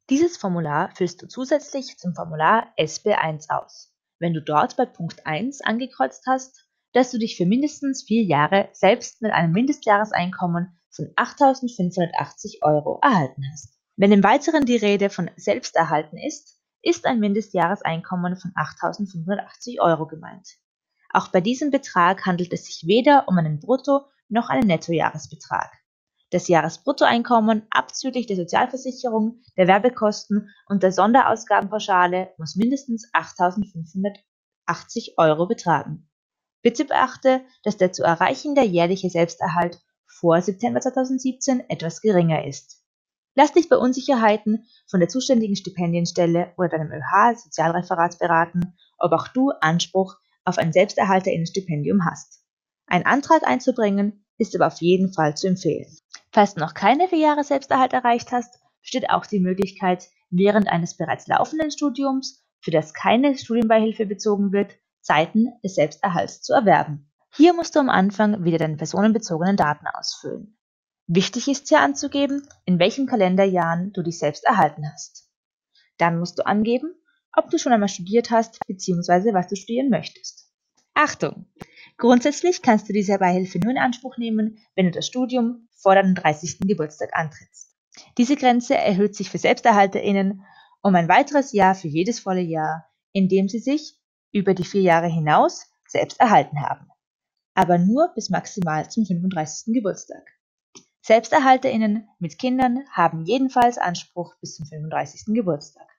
Dieses Formular füllst du zusätzlich zum Formular SB1 aus. Wenn du dort bei Punkt 1 angekreuzt hast, dass du dich für mindestens 4 Jahre selbst mit einem Mindestjahreseinkommen von 8.580 € erhalten hast. Wenn im Weiteren die Rede von Selbsterhalten ist, ist ein Mindestjahreseinkommen von 8.580 € gemeint. Auch bei diesem Betrag handelt es sich weder um einen Brutto- noch einen Nettojahresbetrag. Das Jahresbruttoeinkommen abzüglich der Sozialversicherung, der Werbekosten und der Sonderausgabenpauschale muss mindestens 8.580 € betragen. Bitte beachte, dass der zu erreichende jährliche Selbsterhalt vor September 2017 etwas geringer ist. Lass dich bei Unsicherheiten von der zuständigen Stipendienstelle oder deinem ÖH-Sozialreferat beraten, ob auch du Anspruch auf ein Selbsterhalterinnenstipendium hast. Ein Antrag einzubringen ist aber auf jeden Fall zu empfehlen. Falls du noch keine 4 Jahre Selbsterhalt erreicht hast, besteht auch die Möglichkeit, während eines bereits laufenden Studiums, für das keine Studienbeihilfe bezogen wird, Zeiten des Selbsterhalts zu erwerben. Hier musst du am Anfang wieder deine personenbezogenen Daten ausfüllen. Wichtig ist hier anzugeben, in welchen Kalenderjahren du dich selbst erhalten hast. Dann musst du angeben, ob du schon einmal studiert hast bzw. was du studieren möchtest. Achtung! Grundsätzlich kannst du diese Beihilfe nur in Anspruch nehmen, wenn du das Studium vor deinem 30. Geburtstag antrittst. Diese Grenze erhöht sich für SelbsterhalterInnen um ein weiteres Jahr für jedes volle Jahr, in dem sie sich über die 4 Jahre hinaus selbst erhalten haben, aber nur bis maximal zum 35. Geburtstag. SelbsterhalterInnen mit Kindern haben jedenfalls Anspruch bis zum 35. Geburtstag.